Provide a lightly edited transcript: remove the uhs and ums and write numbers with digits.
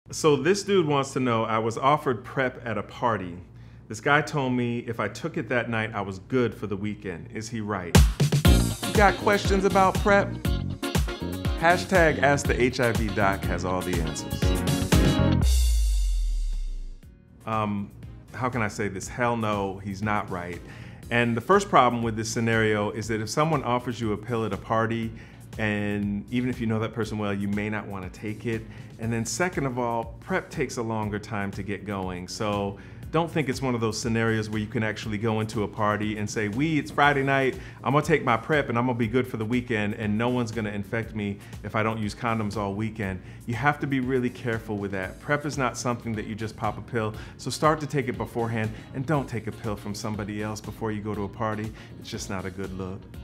So this dude wants to know, I was offered PrEP at a party. This guy told me if I took it that night, I was good for the weekend. Is he right? You got questions about PrEP? Hashtag Ask the HIV Doc has all the answers. How can I say this? Hell no, he's not right. And the first problem with this scenario is that if someone offers you a pill at a party, and even if you know that person well, you may not want to take it. And then second of all, PrEP takes a longer time to get going. So don't think it's one of those scenarios where you can actually go into a party and say, it's Friday night, I'm gonna take my PrEP and I'm gonna be good for the weekend and no one's gonna infect me if I don't use condoms all weekend. You have to be really careful with that. PrEP is not something that you just pop a pill, so start to take it beforehand and don't take a pill from somebody else before you go to a party. It's just not a good look.